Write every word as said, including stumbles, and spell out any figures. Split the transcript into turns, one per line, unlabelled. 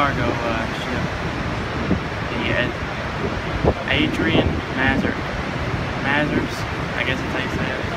cargo uh, ship. The Ad Adrian Mazur. Mazurs, I guess that's how you say it.